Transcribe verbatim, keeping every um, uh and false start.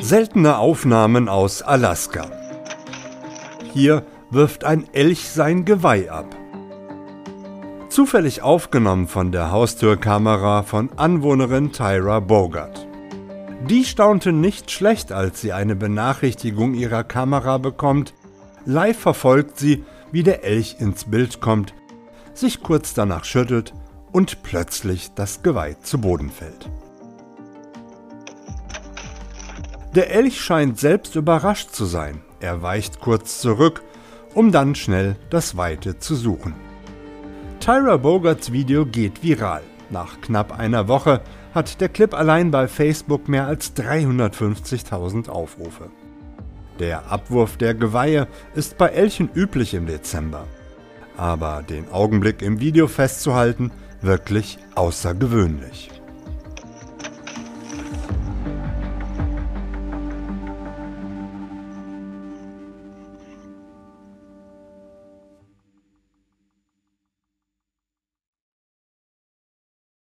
Seltene Aufnahmen aus Alaska. Hier wirft ein Elch sein Geweih ab. Zufällig aufgenommen von der Haustürkamera von Anwohnerin Tyra Bogart. Die staunte nicht schlecht, als sie eine Benachrichtigung ihrer Kamera bekommt. Live verfolgt sie, wie der Elch ins Bild kommt, sich kurz danach schüttelt und plötzlich das Geweih zu Boden fällt. Der Elch scheint selbst überrascht zu sein. Er weicht kurz zurück, um dann schnell das Weite zu suchen. Tyra Bogarts Video geht viral. Nach knapp einer Woche hat der Clip allein bei Facebook mehr als dreihundertfünfzigtausend Aufrufe. Der Abwurf der Geweihe ist bei Elchen üblich im Dezember. Aber den Augenblick im Video festzuhalten, wirklich außergewöhnlich.